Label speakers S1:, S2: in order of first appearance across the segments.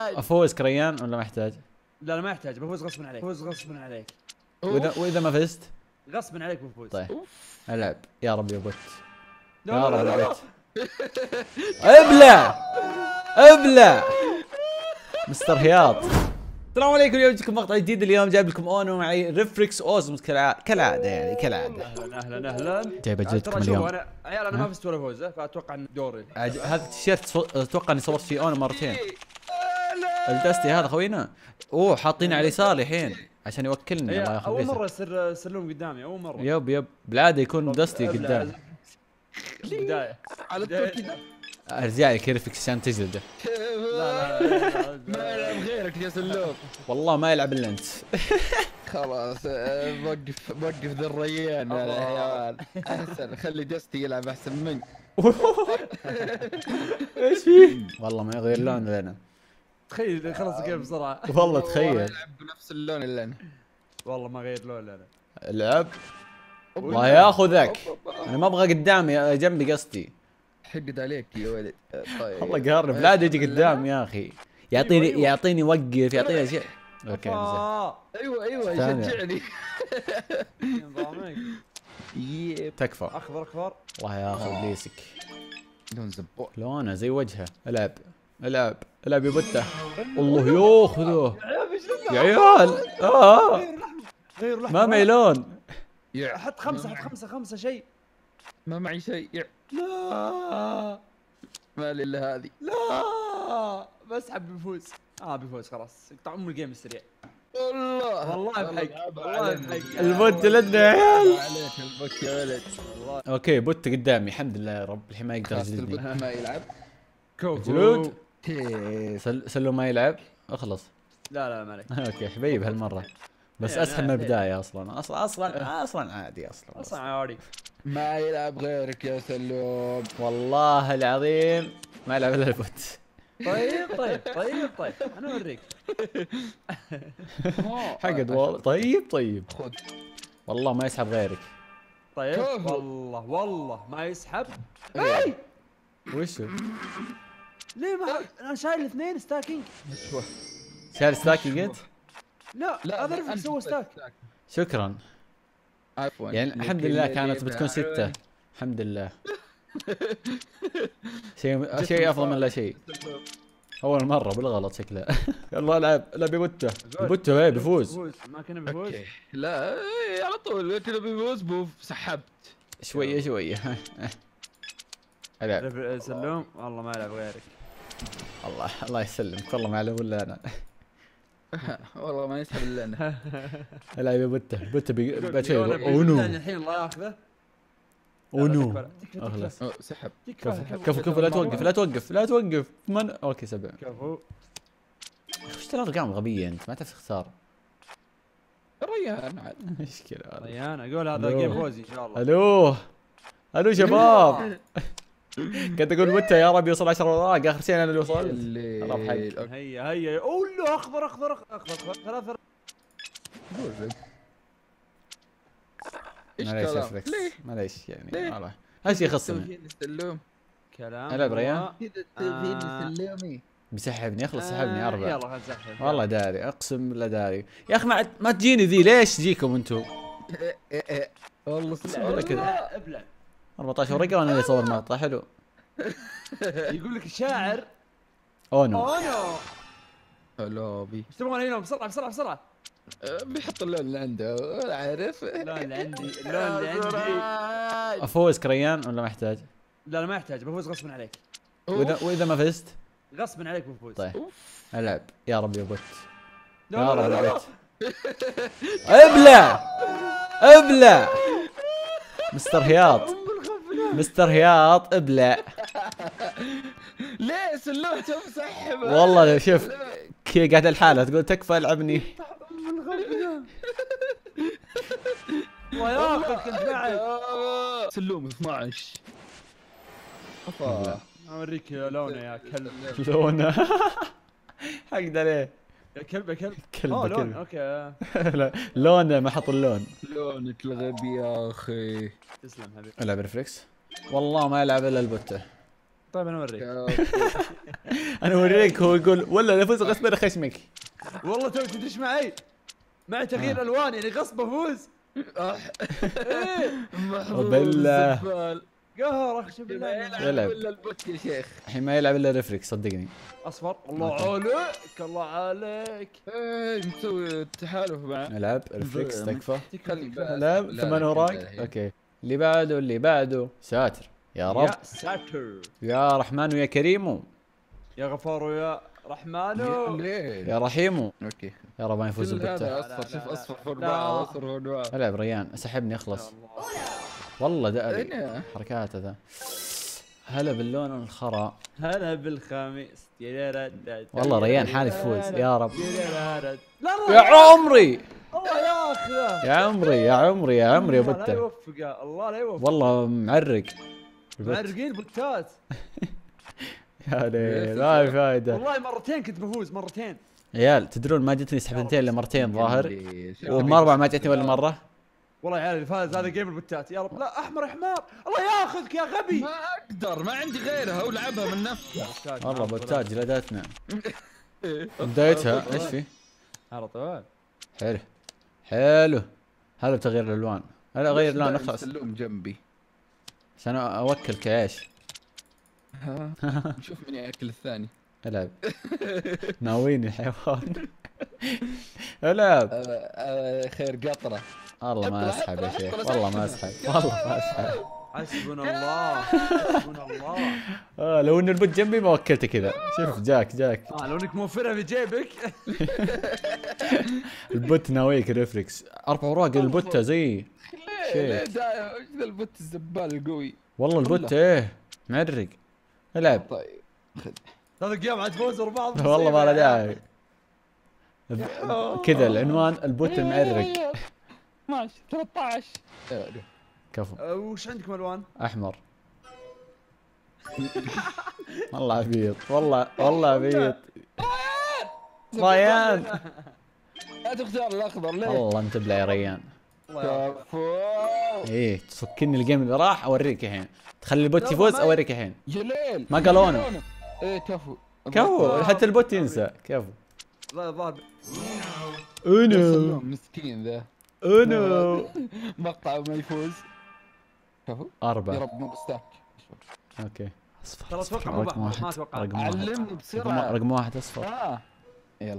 S1: افوز كريان ولا ما يحتاج؟
S2: لا ما يحتاج، بفوز غصبا عليك، بفوز غصبا عليك.
S1: واذا ما فزت؟
S2: غصبا عليك بفوز.
S1: طيب العب يا رب يا بوت.
S2: لا
S1: يا
S2: لا
S1: رب
S2: لا
S1: يا
S2: لا.
S1: بوت. ابلع ابلع مستر هياط. السلام عليكم، اليوم جيكم مقطع جديد. اليوم جايب لكم اونو معي ريفركس اوزموس كالعاده يعني كالعاده.
S2: اهلا اهلا.
S1: جايب اجلدكم
S2: ترى شوفوا
S1: اليوم.
S2: انا عيال انا ما فزت ولا فوز، فاتوقع ان دوري.
S1: هذا التيشيرت اتوقع اني صورت فيه اونو مرتين. الدستي هذا خوينا. اوه حاطينه على يساري الحين عشان يوكلني. الله ياخذ
S2: اول مره يصير سلوم قدامي، اول مره.
S1: يب بالعاده يكون دستي قدام.
S2: بدايه
S3: على طول كذا.
S1: ارجع لك ريفركس عشان تجلده.
S2: لا
S3: ما يلعب غيرك يا سلوم.
S1: والله ما يلعب الا انت.
S3: خلاص وقف ذا الريان يا حيوان. احسن خلي دستي يلعب احسن منك.
S1: ايش فيه؟ والله ما يغير لون لنا.
S2: تخيل خلص الجيم بسرعه.
S1: والله تخيل.
S3: يلعب بنفس اللون اللي انا.
S2: والله ما غير لون انا.
S1: العب. الله ياخذك. انا ما ابغى قدامي، جنبي قصدي.
S3: حقد عليك يا ولد. طيب
S1: والله قهرني، لا يجي قدام يا اخي. يعطيني وقف، يعطيني اشياء. اوكي
S3: ايوه يشجعني.
S2: نظامك
S3: يب
S1: تكفى.
S2: اخضر.
S1: الله ياخذ ابليسك.
S3: لون زبور.
S1: لونه زي وجهه. العب يا بته. الله ياخذه يا عيال.
S2: غير لحظه.
S1: ما معي لون.
S2: حط خمسه شيء.
S3: ما معي شيء.
S1: لا
S3: ما لي الا هذه.
S2: لا بسحب بفوز. بفوز خلاص. اقطع الجيم السريع. والله بحق. والله بحق.
S1: البوت لدنا يا عيال.
S3: عليك البك يا ولد.
S1: اوكي بوت قدامي الحمد لله يا رب. الحين ما يقدر
S3: خلاص
S1: يجلدني.
S3: البك ما يلعب.
S1: جلود. سلو ما يلعب. اخلص.
S2: لا ما عليك.
S1: اوكي حبيب هالمره. بس اسهل من البدايه اصلا عادي
S2: اصلا عادي.
S3: ما يلعب غيرك يا سلوم.
S1: والله العظيم ما يلعب الا البوت.
S2: طيب انا اوريك.
S1: حقد والله. طيب
S3: خذ.
S1: والله ما يسحب غيرك.
S2: طيب والله ما يسحب.
S1: وشو؟
S2: ليه ما انا شايل الاثنين ستاكينج.
S1: شايل ستاكينج انت؟
S2: لا هذا رفع سوى ستاك.
S1: شكرا.
S3: عفوا
S1: يعني الحمد لله كانت بتكون 6. الحمد لله. شيء افضل من لا شيء. اول مره بالغلط شكله. يلا العب يا بوته. بيفوز.
S2: ما كنا بيفوز.
S3: لا على طول كذا بيفوز سحبت
S1: شويه. العب.
S2: سلوم والله ما يلعب غيرك.
S1: الله يسلمك. والله ما اعلم ولا انا.
S3: والله ما يسحب الا انا.
S1: العب يا بوته بعد شوي. اونو
S2: الحين الله ياخذه.
S1: اونو اخلص.
S3: سحب.
S1: كفو لا توقف. اوكي 7.
S2: كفو.
S1: ايش ترى ارقام غبيه انت ما تعرف تختار.
S3: ريان عاد.
S1: مشكله هذا.
S2: ريان اقول هذا جيم فوز ان شاء الله.
S1: الو شباب. كنت اقول بوته يا رب يوصل 10 اوراق. اخر شيء انا اللي وصلت.
S2: هيا اوه اخضر 3.
S3: ايش
S1: معليش يعني والله هالشيء يخصني.
S2: كلام.
S1: العب ريان.
S3: سلومي
S1: بيسحبني. اخلص سحبني 4.
S2: يلا خلينا نسحب.
S1: والله داري اقسم بالله داري يا اخي. ما تجيني ذي. ليش تجيكم انتم؟
S3: والله
S1: ولا كذا.
S2: ابلع
S1: 14 ورقه وانا اللي اصور مقطع حلو.
S2: يقول لك الشاعر
S1: اونو.
S3: لوبي.
S2: ايش تبغون اليوم؟ بسرعه.
S3: بيحط اللون اللي عنده. ولا عارف.
S2: اللون اللي عندي.
S1: افوز كريان ولا ما يحتاج؟
S2: لا ما يحتاج، بفوز غصبا عليك.
S1: واذا ما فزت؟
S2: غصبا عليك بفوز.
S1: طيب العب يا رب يا بوت.
S2: يا
S1: رب يا بوت. ابلع مستر هياط ابلع.
S3: ليه سلوم مسحبه؟
S1: والله شوف كي قاعد الحالة تقول تكفى العبني.
S2: الله ياخذ كنت معك.
S3: سلوم 12.
S2: اوريك لونه يا كلب.
S1: لونه حقد عليه.
S2: يا كلب.
S1: كلب.
S2: اوكي.
S1: لونه ما حط اللون.
S3: لونك الغبي يا اخي.
S2: تسلم حبيبي.
S1: العب ريفلكس. والله ما يلعب الا البوته.
S2: طيب انا اوريك.
S1: انا اوريك. هو يقول ولا نفوز غصب خشمك.
S2: والله تو تدري ايش معي؟ معي تغيير الوان يعني غصب افوز.
S1: بالله
S2: قهر اخشى بالله.
S1: يلعب
S3: ولا البوت يا شيخ.
S1: الحين ما يلعب الا ريفريكس صدقني.
S2: اصفر. الله عليك الله عليك.
S3: مسوي تحالف مع
S1: العب ريفلكس تكفى.
S3: خلي
S1: العب ثمان وراك. اوكي اللي بعده اللي بعده. ساتر يا رب.
S2: يا ساتر
S1: يا رحمن ويا كريم
S2: يا غفار ويا رحمن
S1: يا رحيم.
S3: اوكي
S1: يا رب ما يفوز
S3: كل هذا
S1: البتة.
S3: اصفر. شوف اصفر فوق
S2: لا.
S3: بعض اصفر فوق بعض.
S1: العب ريان اسحبني اخلص. والله ده حركاته ذا. هلا باللون الخرا.
S2: هلا بالخميس.
S1: والله ريان حالي يفوز يا رب.
S2: لا
S1: يا عمري
S2: الله ياخذه.
S1: يا عمري يا عمري يا عمري يا
S2: الله لا
S1: بتة.
S2: يوفقه الله لا يوفقه.
S1: والله معرق.
S2: معرقين بوتات.
S1: يا ليل ما في فايدة.
S2: والله مرتين كنت بفوز مرتين.
S1: عيال تدرون ما جتني سحبتين الا مرتين ظاهر.
S3: وما
S1: ومرة ما جتني ولا مرة.
S2: والله يا عيال اللي فاز هذا جيم البوتات يا رب. لا احمر حمار الله ياخذك يا غبي.
S3: ما اقدر ما عندي غيرها ولعبها من نفسها.
S1: والله بوتات جلدتنا. بدايتها ايش في؟
S2: على طول.
S1: حلو حلو. هذا بتغيير الالوان. هلا غير لون اخلص
S3: سلوم جنبي
S1: عشان اوكلك عيش.
S3: نشوف من ياكل الثاني.
S1: العب. ناويني الحيوان. العب.
S3: خير قطره.
S1: والله ما اسحب يا شيخ والله ما اسحب والله ما اسحب.
S2: حسبنا الله حسبنا الله.
S1: لو ان البوت جنبي ما وكلته كذا. شوف جاك
S2: لو انك موفرها في جيبك.
S1: البوت ناويك ريفلكس. 4 اوراق البوت زي
S3: ليه ايش ذا البوت الزبال القوي.
S1: والله البوت ايه معرق. العب.
S3: طيب خذ
S2: 3 ايام عاد فوز ورا بعض.
S1: والله ما له داعي. كذا العنوان البوت المعرق.
S3: ماشي 13.
S1: كفو.
S2: وش عندكم الوان؟
S1: احمر. والله عبيط والله عبيط. ريان
S3: لا تختار الاخضر ليه؟
S1: والله انت بلا يا ريان.
S3: كفو.
S1: ايه تفكني الجيم اللي راح اوريك الحين. تخلي البوت يفوز اوريك الحين.
S3: جليل
S1: ما قالونه.
S3: ايه
S1: كفو حتى البوت ينسى. كفو.
S2: لا الظاهر
S1: انا
S3: مسكين ذا.
S1: انا
S3: مقطع ما يفوز. كفو
S1: 4.
S3: يا رب مو بستاك.
S1: اوكي اصفر.
S2: ترى اتوقع
S1: رقم
S2: ما
S1: واحد.
S2: اتوقع.
S1: رقم واحد.
S3: علمني بسرعه.
S1: رقم واحد اصفر.
S3: يلا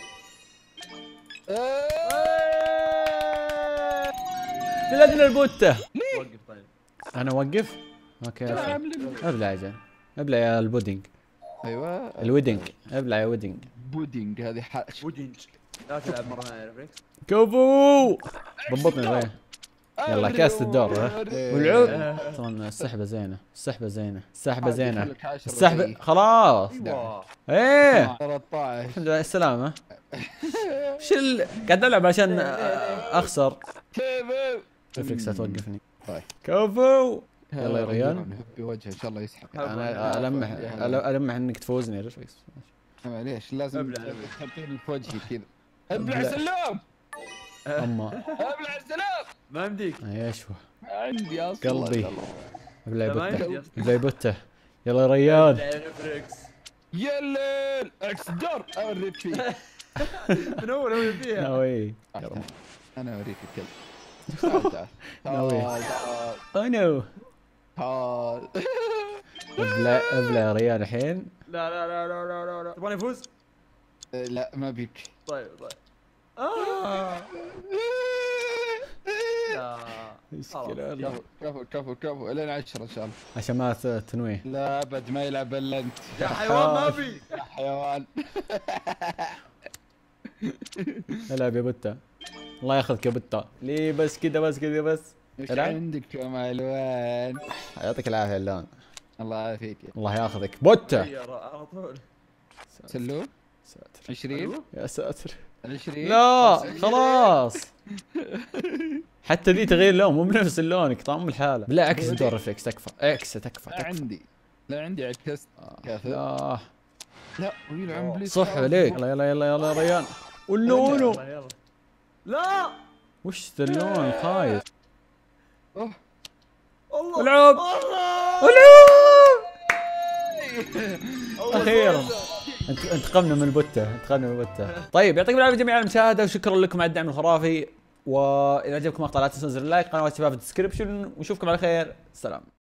S1: بلادنا البوتة.
S2: وقف طيب.
S1: انا اوقف. اوكي ابلع يا جن. ابلع يا البودينج.
S3: ايوه
S1: الويدنج. ابلع يا ويدنج.
S3: بودينج هذه
S2: ودينج. لا تلعب مره ثانيه ريفلكس.
S1: كفو. ضبطني وين. يلا كاس الدور. والعب. طبعا السحبه زينه السحبه زينه السحبه زينه السحبه خلاص. ايه
S3: 13.
S1: الحمد لله السلامه. وش قاعد العب عشان اخسر. ريفلكس لا توقفني.
S3: طيب
S1: كفو. يلا يا ريان.
S3: بوجهه ان شاء الله يسحب.
S1: انا المح انك تفوزني يا ريفلكس.
S3: معليش لازم تحطيني في وجهي كذا. ابلع
S1: ابلع.
S3: سلام.
S1: اما
S3: ابلع السلام.
S2: ما يمديك.
S1: ايش هو
S3: عندي اصلا
S1: قلبي. ابلع يا
S2: ما
S1: بته.
S2: يمدي.
S1: ابلع يا بته. يلا يا ريان.
S2: ريفلكس.
S3: يا الليل اكس الدور اوريك فيه.
S2: من اول هو فيها.
S1: ناوي.
S3: انا اوريك الكلب. تعال
S1: ناوي.
S3: تعال
S1: انا
S3: تعال.
S1: ابلع يا ريان الحين.
S2: لا لا لا لا لا لا تبغاني افوز؟
S3: لا ما بيك.
S2: طيب لا
S1: مشكلة.
S3: كفو الين 10 ان شاء الله.
S1: عشان ما تنويه.
S3: لا ابد ما يلعب الا انت.
S2: يا حيوان ما في.
S3: يا حيوان.
S1: العب يا بته. الله ياخذك يا بته. ليه بس كذا بس كذا بس.
S3: ايش
S1: العب.
S3: عندك كم الوان؟
S1: يعطيك العافيه اللون.
S3: الله يعافيك.
S1: الله ياخذك بته.
S2: على طول.
S3: سلو
S1: ساتر
S3: 20
S1: يا ساتر.
S3: 20
S1: لا خلاص. حتى ذي تغيير لون مو بنفس اللون طعم الحاله. لا عكس الدور ريفلكس تكفى. تكفى.
S3: لا عندي عكست. كافي. لا ويلعب بليز.
S1: صح عليك. يلا يا ريان. واللون.
S2: لا
S1: وش ذا اللون خايس.
S2: الله
S1: العب.
S2: الله
S1: العب. اخيرا انتقمنا من البتة. طيب يعطيكم العافيه جميعا على المشاهده، وشكرا لكم على الدعم الخرافي. واذا عجبكم المقطع لا تنسوا زر اللايك، قناه شباب في الديسكربشن، ونشوفكم على خير. سلام.